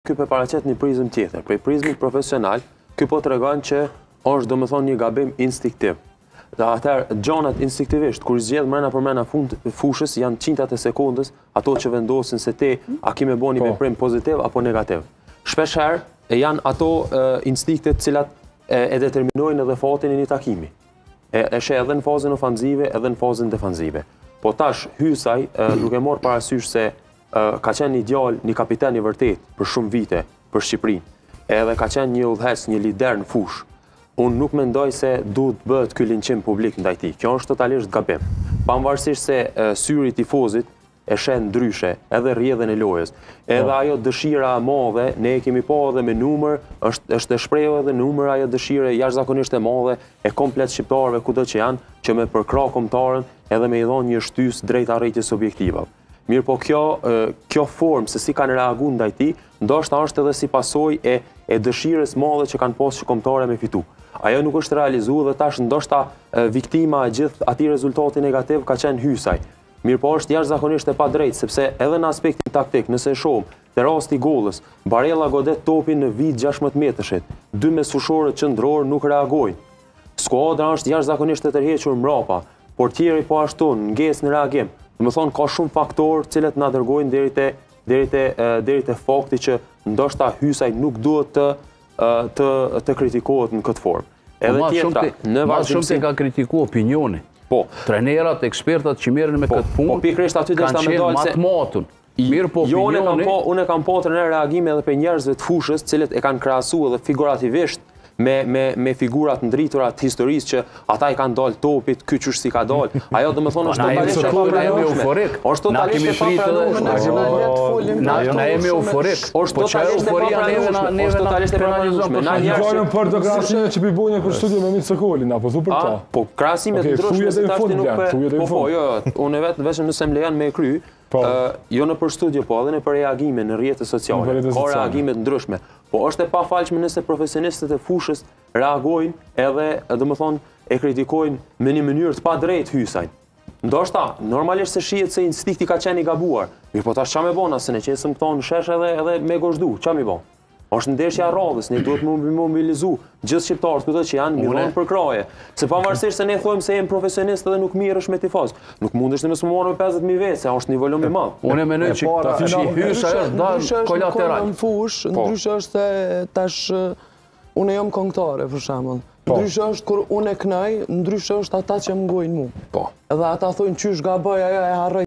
Ky po paraqet një prizëm tjetër. Prej prizmit profesional, ky po tregon që është domethënë një gabim instinktiv. Dhe atëherë gjonat instinktivisht kur zgjedh mrena për mrena fund fushës janë qintat e sekondës ato që vendosin se ti a ke më bëni veprim pozitiv apo negativ. Shpeshherë janë ato instinktet të cilat e determinojnë edhe fatin e një takimi. E sheh edhe në fazën ofanzive edhe në fazën defanzive. Po tash Hysaj duke marrë parasysh se ka qenë një djalë, një kapiten i vërtet për shumë vite për Shqipërinë, edhe ka qenë një udhëheq, një lider në fushë. Unë nuk mendoj se duhet bëhet ky linçim publik ndaj tij. Kjo është totalisht gabim. Pavarësisht se syri i tifozit e sheh ndryshe edhe rrjedhën e lojës. Edhe ajo dëshira e madhe, ne e kemi pa edhe me numër, është e shprehur edhe numër ajo dëshire jashtëzakonisht e madhe e komplet shqiptarëve kudo që janë, që me përkrah kombëtarën edhe me i dhënë një shtys drejt arritjes objektive. Mirë po kjo formë se si kanë reaguar ndaj tij, ndoshta është edhe si pasojë e dëshirës madhe që kanë pasur kombëtarë me fitu. Ajo nuk është realizuar dhe tash ndoshta viktima e gjithë atij rezultati negativ ka qenë Hysaj. Mirë po është jashtëzakonisht e padrejtë sepse edhe në aspektin taktik, nëse e shohim te rasti i gollës, Barella godet topin në vit 16 metrëshit. Dy mesfushorët qendror nuk reagojnë. Skuadra është jashtëzakonisht e tërhequr mbrapa. Portieri po ashtu nges në reagim. Domethënë ka shumë faktorë të cilët na dërgojnë deri te fakti që ndoshta Hysaj nuk duhet të kritikohet në këtë formë. Edhe tjetra, në vazhdim shumë se ka kritikuar opinioni. Po, trenerat, ekspertat që merren me këtë punë. Po pikërisht aty do të mendoj se matmatun. Mirë po opinioni. Unë kam pa trener reagime edhe për njerëzve të fushës, të cilët e kanë krahasuar edhe figurativisht me figurat ndritura të historisë që ata i kanë dalë topit, ky qysh si ka dalë. Ajo domethënë është totalisht e papranueshme. Është totalisht e papranueshme. Na jemi euforik. Është totalisht e papranueshme. Është totalisht e papranueshme. Na njerëz për të krahasime që bëjnë për studio me Mit Sokolin, apo thu për ta. Po krahasimet ndryshme se tash nuk po jo, unë vetëm nëse më lejon me kry. Jo në për studio, po edhe në për reagime në rrjetet sociale, ka reagime të ndryshme. Po është e pafalshme nëse profesionistët e fushës reagojnë edhe, domethënë, e kritikojnë me një mënyrë të padrejtë Hysajin. Ndoshta, normalisht se shihet se instinkti ka qenë i gabuar. Mirë, po tash çfarë më bëna se ne qesëm këto në shesh edhe me gozhdu, çfarë më bën? Është ndeshja e radhës, ne duhet të mobilizu gjithë shqiptarët këto që janë mirën për kraje. Se pavarësisht se ne thojmë se jemi profesionistë dhe nuk mirësh me tifoz. Nuk mundesh të mos marrë me 50.000 vete, është një volum i madh. Unë mendoj që Hysaj është dal kolateral. Në fushë, ndryshe është se tash unë jam këngëtare për shembull. Ndryshe është kur unë e kënaj, ndryshe është ata që më ngojnë mua. Po. Edhe ata thonë qysh gaboj ajo e harroj